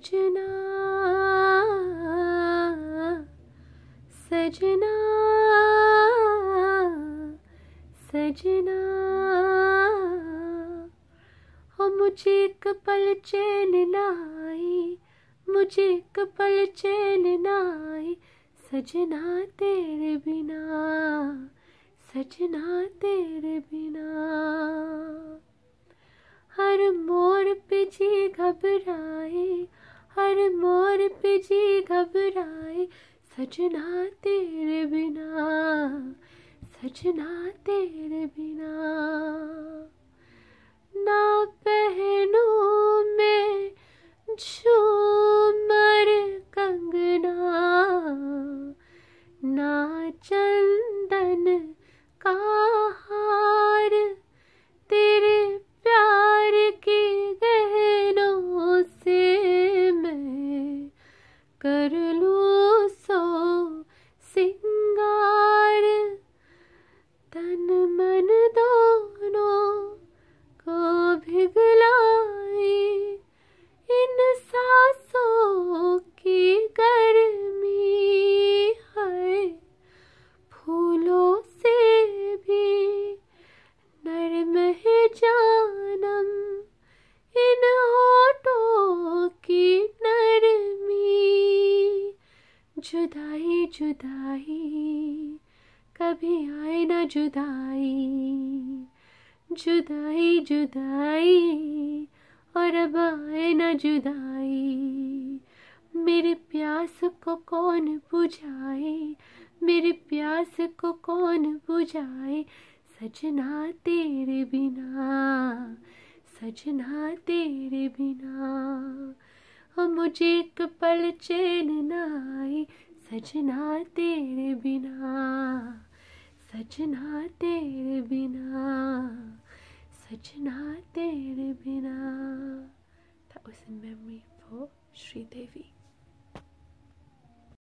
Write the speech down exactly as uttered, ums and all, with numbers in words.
सजना सजना सजना हो मुझे एक पल चैन न आई, मुझे एक पल चैन न आई, सजना तेरे बिना, सजना तेरे बिना। हर मोड़ पे जी घबराए, हर मोड़ पे जी घबराए, सजना तेरे बिना, सजना तेरे बिना। ना पहनूं मैं झूमर कंगना, ना चंदन का हार, तेरे प्यार के गहनों से मैं कर लूं सो सिंगार। तन मन दोनों को भिगलाई इन सांसों की गर्मी है, फूलों से भी नरम है जानम इन होठों की नरमी। जुदाई जुदाई कभी आए ना जुदाई, जुदाई जुदाई और अब आए ना जुदाई। मेरे प्यास को कौन बुझाए, मेरे प्यास को कौन बुझाए, सजना तेरे बिना, सजना तेरे बिना। हो मुझे एक पल चैन न आई, सजना तेरे बिना, सजना तेरे बिना, सजना तेरे बिना। That was in memory for Sri Devi.